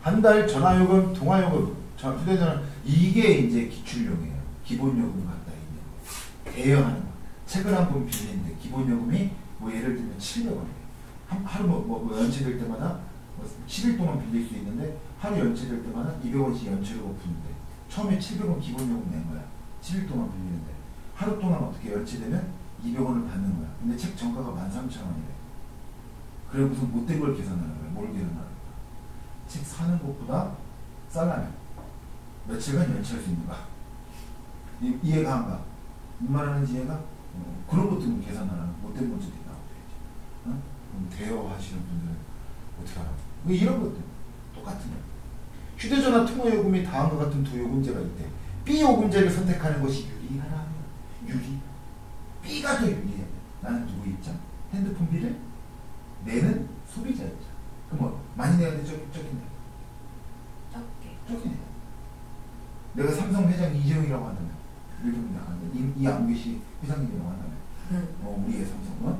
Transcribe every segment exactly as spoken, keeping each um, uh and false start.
한 달 전화요금, 통화요금, 전, 휴대전화 이게 이제 기출요금이에요. 기본요금 갖다 있는 거. 대여하는 거. 책을 한 권 빌리는데 기본요금이 뭐 예를 들면 칠백 원이에요. 한, 하루 뭐, 뭐, 뭐 연체될 때마다 뭐 칠 일 동안 빌릴 수 있는데 하루 연체될 때마다 이백 원씩 연체료가 붙는데 처음에 칠백 원 기본요금 낸 거야. 칠 일 동안 빌리는데 하루 동안 어떻게 연체되면 이백 원을 받는 거야. 근데 책 정가가 만 삼천 원이래. 그래 무슨 못된 걸 계산하는 거야. 뭘 계산하는 거야. 책 사는 것보다 싸려면 며칠간 연체할 수 있는가. 이, 이해가 안 가. 무슨 하는지 이해가? 어, 그런 것들은 계산하는 못된 문제들이 나오죠. 어? 그럼 대여하시는 분들은 어떻게 하라고? 뭐 이런 것들 똑같은 거야. 휴대전화 통화요금이 다음과 같은 두 요금제가 있대. B 요금제를 선택하는 것이 유리하라. 유리. B가 더 유리해. 나는 누구 입장? 핸드폰 비를 내는 소비자 입장. 그럼 뭐 많이 내야 돼? 적게 적게 내? 적게. 적게 내. 내가 삼성 회장 이재용이라고 한다면, 이, 이 안국이 씨 회장님이라고 한다면, 응. 어 우리의 삼성은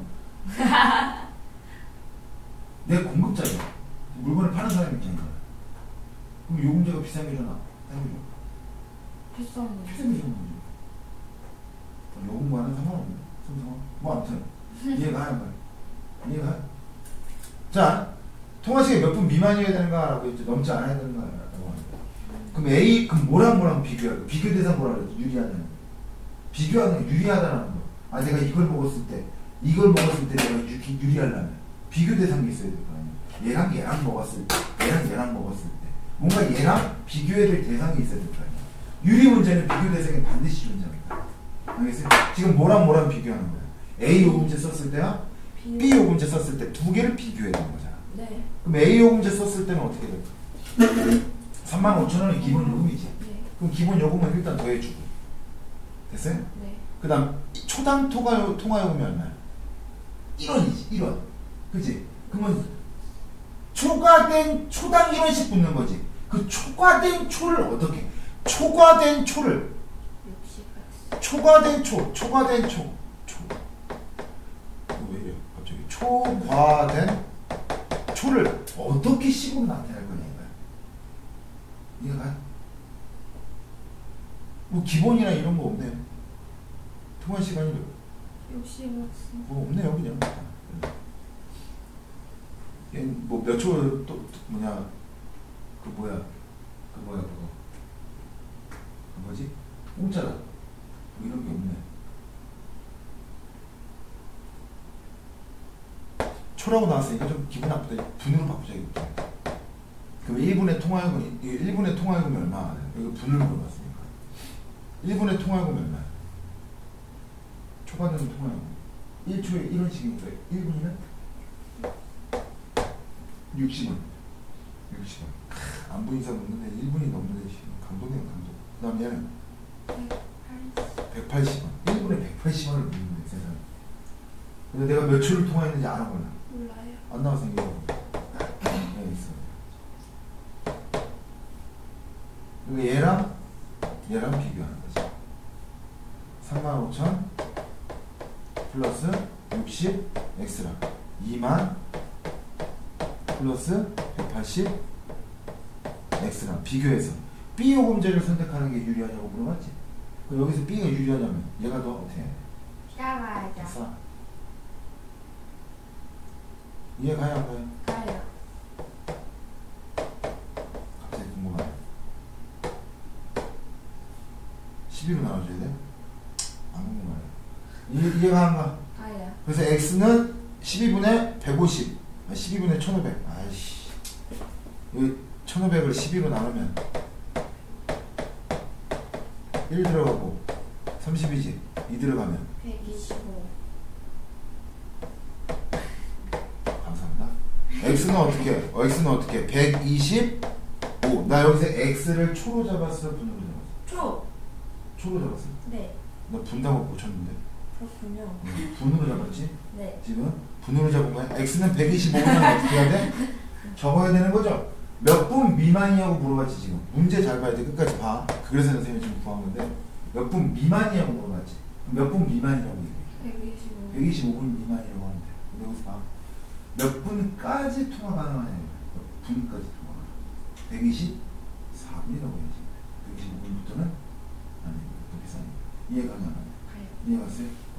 내 공급자야. 물건을 파는 사람 입장이야. 그럼 요금제가 비싼 게 잖아. 싼 게 줘. 비싼 거. 비싼 게 좋은 거지. 요금과는 상관없네. 삼성은 뭐 아무튼 이해가 하는 거야. 이해가? 자, 통화시간이 몇 분 미만이어야 되는가라고 했죠. 넘지 않아야 되는가라고 합니다. 그럼 A, 그럼 뭐랑 뭐랑 비교할까? 비교 대상 뭐라 그랬지? 유리하다는. 비교하는, 유리하다는 거. 아, 내가 이걸 먹었을 때, 이걸 먹었을 때 내가 유, 유리하려면 비교 대상이 있어야 될 거 아니야. 얘랑 얘랑 먹었을 때, 얘랑 얘랑 먹었을 때. 뭔가 얘랑 비교해야 될 대상이 있어야 될 거 아니야. 유리 문제는 비교 대상이 반드시 존재합니다. 알겠어요? 지금 뭐랑 뭐랑 비교하는 거야? A 요금제 썼을 때와 B, B 요금제 썼을 때 두 개를 비교해야 되는 거잖아. 네. 그럼 A 요금제 썼을 때는 어떻게 돼? 삼만 오천 원이 기본 요금이지. 네. 그럼 기본 요금은 일단 더해주고. 됐어요? 네. 그 다음 초당 통화, 통화요금이 얼마야? 일 원이지. 일 원. 그치? 그러면 초과된 초당 일 원씩 붙는 거지. 그 초과된 초를 어떻게? 초과된 초를 육십 엑스. 초과된 초, 초과된 초, 초. 이거 왜 이래? 갑자기 초과된 초를 어떻게 식으로 나타낼 거냐 이거야. 이해가? 뭐 기본이나 이런 거 없네요. 통화 시간이 육십 엑스. 뭐 없네요 그냥. 뭐 몇 초 또 뭐냐 그 뭐야 그 뭐야 그거 그 뭐지 공짜다 뭐 이런 게 없네. 초라고 나왔으니까 좀 기분 나쁘다. 분으로 바꾸자 이거. 그럼 일 분의 통화요금 일 분의 통화요금이 얼마? 이거 분으로 물어봤으니까 일 분의 통화요금이 얼마? 초과되는 통화요금 일 초에 일 원씩이니까 일 분이면 육십 원. 육십 원. 안부 인사 묻는데 일 분이 넘는데 감동이야 감동. 그 다음 얘는 백팔십 원. 일 분에 백팔십 원을 묻는데 세상에. 근데 내가 몇 초를 통화했는지 알아보나? 몰라요. 안 나와서 이거 네, 있어. 그리고 얘랑 얘랑 비교하는 거지. 삼만 오천 플러스 육십 엑스랑 이만 플러스 백팔십 엑스랑 비교해서 B 요금제를 선택하는 게 유리하냐고 물어봤지. 그럼 여기서 B가 유리하냐면 얘가 더 어떻게 해? 기다려야죠. 싸. 이해 가요 안 가요? 가요. 갑자기 궁금하네. 십이로 나눠줘야 돼? 안 궁금하네. 이해, 이해가 안 가? 가요. 그래서 X는 십이분의 백오십 아, 십이분의 천오백 아이씨 이 천오백을 십이로 나누면 일 들어가고 삼십이지 이 들어가면 백이십오. 감사합니다. X는 어떻게 해? 어, X는 어떻게 해? 백이십오. 나 여기서 X를 초로 잡았어 분으로 잡았어? 초. 초로 잡았어? 네. 나 분다고 고쳤는데 그렇군요. 응. 분으로 잡았지? 네. 지금 분으로 잡으면 X는 백이십오면 어떻게 해야 돼? 적어야 되는 거죠? 몇 분 미만이냐고 물어봤지 지금. 문제 잘 봐야 돼. 끝까지 봐. 그래서 선생님이 지금 구한 건데 몇 분 미만이냐고 물어봤지. 몇 분 미만이라고 얘기해. 백이십오. 백이십오 분 미만이라고 하면 돼. 여기서 봐. 몇 분까지 통화 가능하냐. 몇 분까지 통화 가능. 백이십사 분이라고 해야지. 백이십오 분부터는 아니 더 비싸니. 이해가면 안 돼. 가요. 이해갔어요?